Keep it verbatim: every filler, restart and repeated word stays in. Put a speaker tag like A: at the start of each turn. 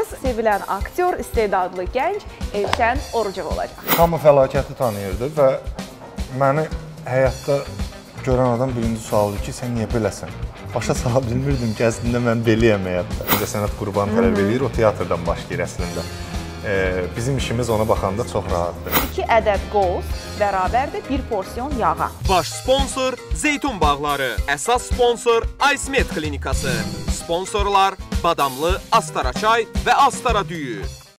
A: Qonağımız sevilən aktyor, istedadlı gənc Elşən Orucov olacaq.
B: Hamı fəlakəti tanıyırdı və məni həyatda görən adam birinci sualdır ki, sən niyə beləsən? Başa sala bilmirdim ki, əslində mən beliyəm həyatda. Bizə sənət qurban tələb edir, o teatrdan başlayır əslində. Ee, bizim işimiz ona baxanda çox rahatdır.
A: İki ədəd qoz bərabərdir bir porsiyon yağa.
C: Baş sponsor Zeytun Bağları, əsas sponsor Aysmet Klinikası, sponsorlar Badamlı, Astara çay və Astara düyü.